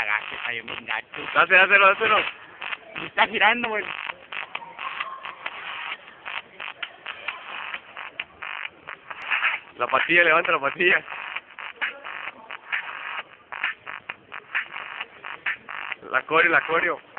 cagaste, cayó bien gacho. Dáselo. Me está girando, güey. La patilla, levanta la patilla. La coreo.